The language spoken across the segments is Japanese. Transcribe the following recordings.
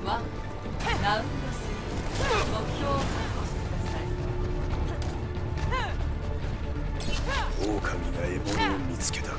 ワンラウンド3目標を確保してください。 狼が獲物を見つけた。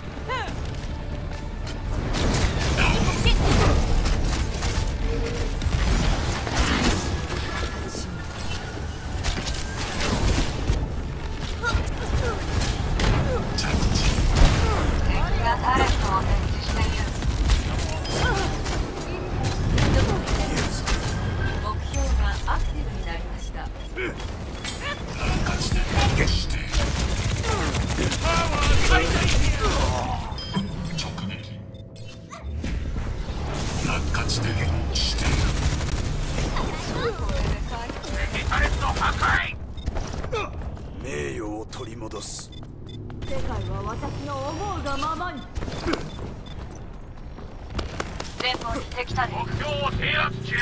名誉を取り戻す。 世界は私の思うがままに。前方に敵タレント。 目標を制圧中。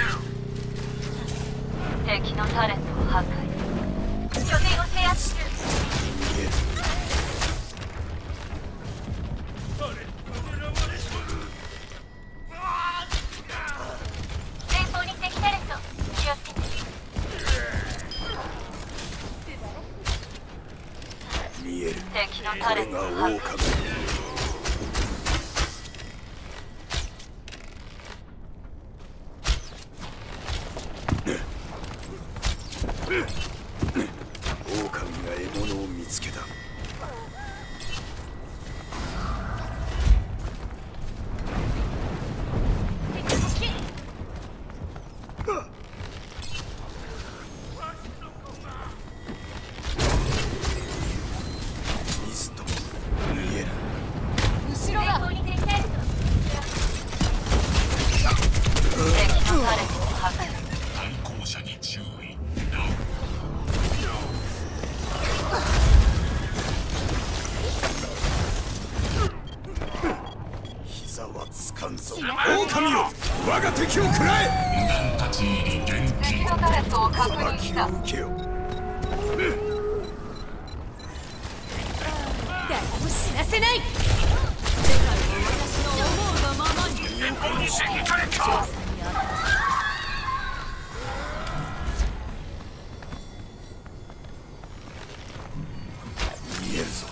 敵のタレントを破壊。拠点を制圧中。前方に敵タレント。気をつけて。 見える。 敵のタレントを破壊。 狼が獲物を見つけた。ミスト見える。 後ろだ。敵のタレントを破壊。 対向車に注意。 膝はつかんぞ。狼よ、我が敵を食らえ。 無断立ち入り厳禁。 敵のタレントを確認し気た。 を受けよ。 誰も死なせない。世界は私の思うがままに。 前方に敵タレント。 見えるぞ。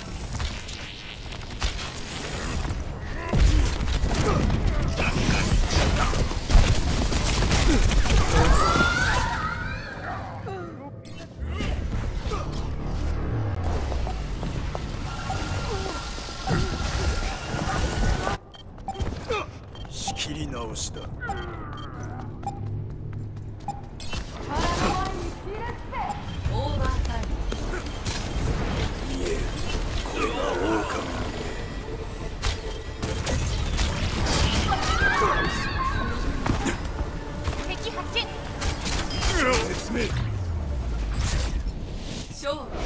仕切り直しだ。 オーバータイム。 見える。これが狼。 敵発見。 説明。 勝利。